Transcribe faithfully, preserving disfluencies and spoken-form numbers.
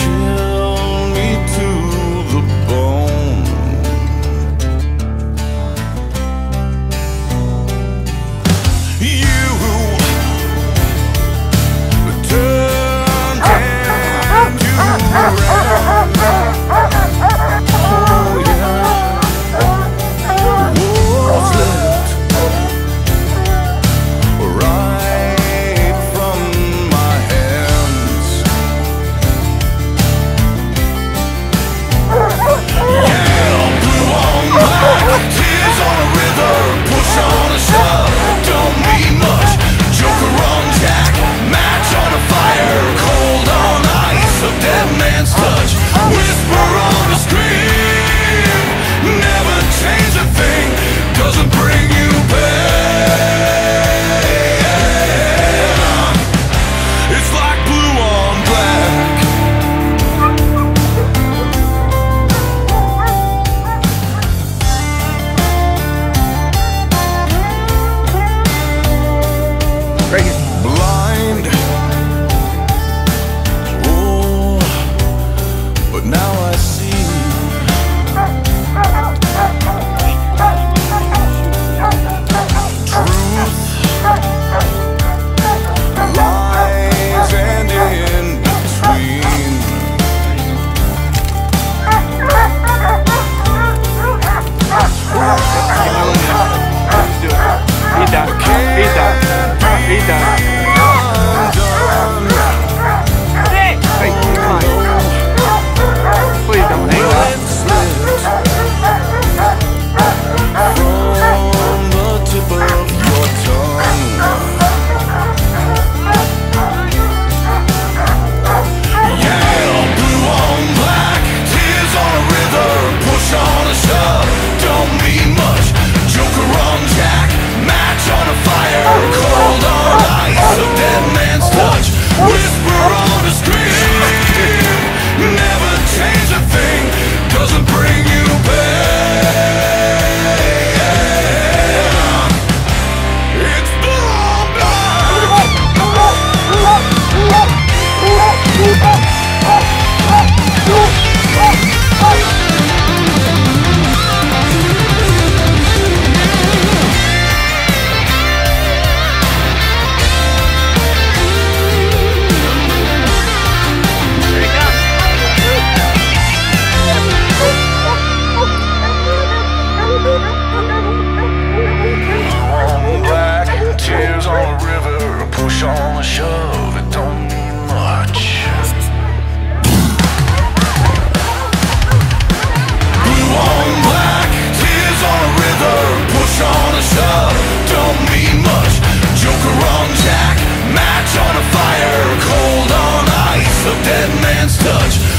chill me to the bone. You turned into rain. Oh yeah, walls left right from my hands. Yeah, blue on black, tears on a river, push on a shove, don't mean much. Joker on Jack, match on a fire, cold on ice, a dead man's touch, whisper on a scream, never change a thing, doesn't bring you pain. It's like blue on black. Blind, oh, but now I see. Truth, lies, and in between. Be done. Be done. Be done. Hey, come on. Please don't hang up. From the tip of your tongue. Yeah, blue on black, tears on a river, push on a shove, don't mean much. Joker on Jack, match on a fire, cold on ice, a dead man's touch, whisper on a scream, never change a thing, doesn't bring you pain. It's blue on black. Black, tears on a river, push on a shove, it don't mean much. Blue on black, tears on a river, push on a shove, don't mean much. Joker on Jack, match on a fire, cold on ice, a dead man's touch,